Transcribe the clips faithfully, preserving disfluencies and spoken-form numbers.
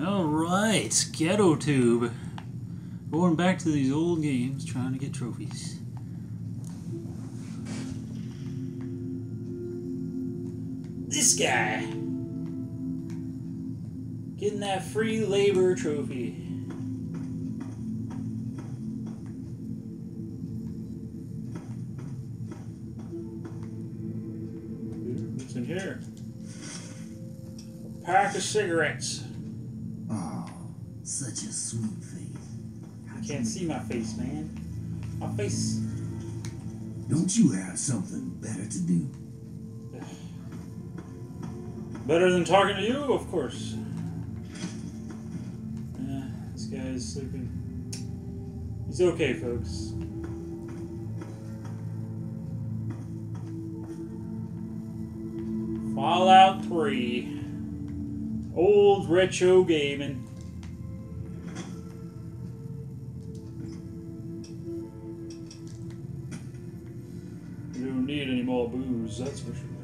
Alright, Ghetto Tube. Going back to these old games, trying to get trophies. This guy. Getting that free labor trophy. What's in here? A pack of cigarettes. Oh, such a sweet face. I can't see my face, man. My face. Don't you have something better to do? Better than talking to you, of course. Yeah, this guy is sleeping. He's okay, folks. Fallout three. Old retro gaming. You don't need any more booze, that's for sure.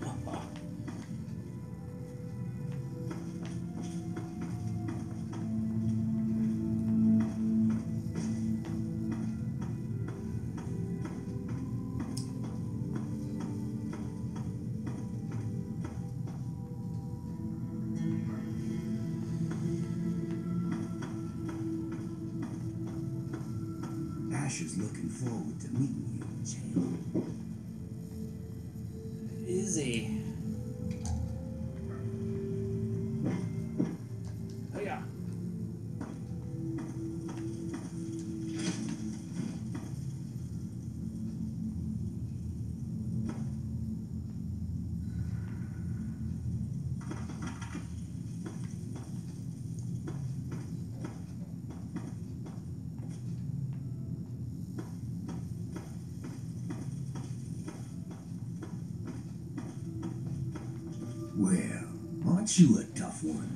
Ash is looking forward to meeting you, Jalen. Is he? Oh yeah. Well, aren't you a tough one?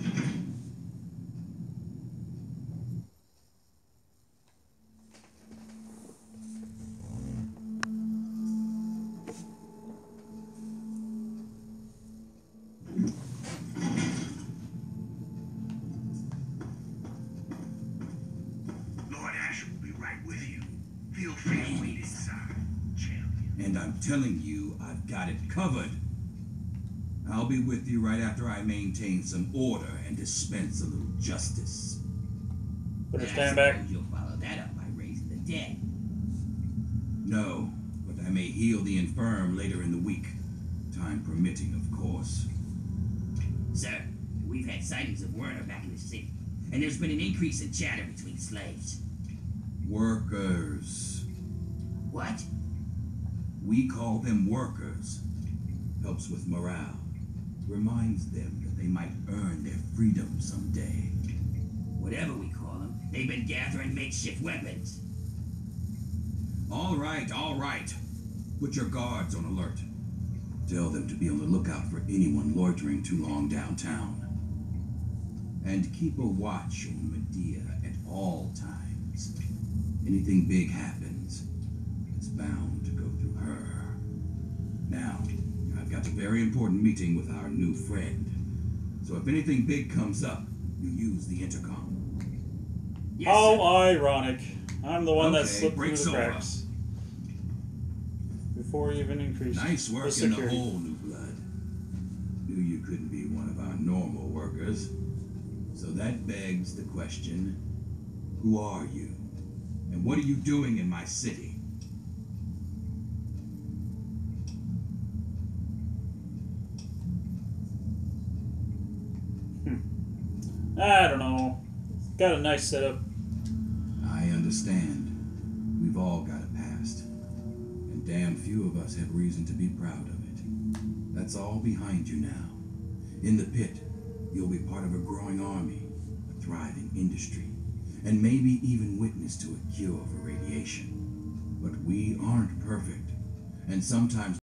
Lord Ash will be right with you. Feel free to wait inside, champion. And I'm telling you, I've got it covered. I'll be with you right after I maintain some order and dispense a little justice. Better stand back. You'll follow that up by raising the dead. No, but I may heal the infirm later in the week. Time permitting, of course. Sir, we've had sightings of Werner back in the city, and there's been an increase in chatter between slaves. Workers. What? We call them workers. Helps with morale. Reminds them that they might earn their freedom someday. Whatever we call them, they've been gathering makeshift weapons. All right, all right. Put your guards on alert. Tell them to be on the lookout for anyone loitering too long downtown. And keep a watch on Medea at all times. Anything big happens, it's bound to go through her. Now, I've got a very important meeting with our new friend. So if anything big comes up, you use the intercom. Yes, How sir. ironic. I'm the one that Okay, slipped through break's the over. cracks. Before he even increased Nice work the in the security. hole, New Blood. Knew you couldn't be one of our normal workers. So that begs the question, who are you? And what are you doing in my city? I don't know. Got a nice setup. I understand. We've all got a past. And damn few of us have reason to be proud of it. That's all behind you now. In the pit, you'll be part of a growing army, a thriving industry, and maybe even witness to a cure for radiation. But we aren't perfect, and sometimes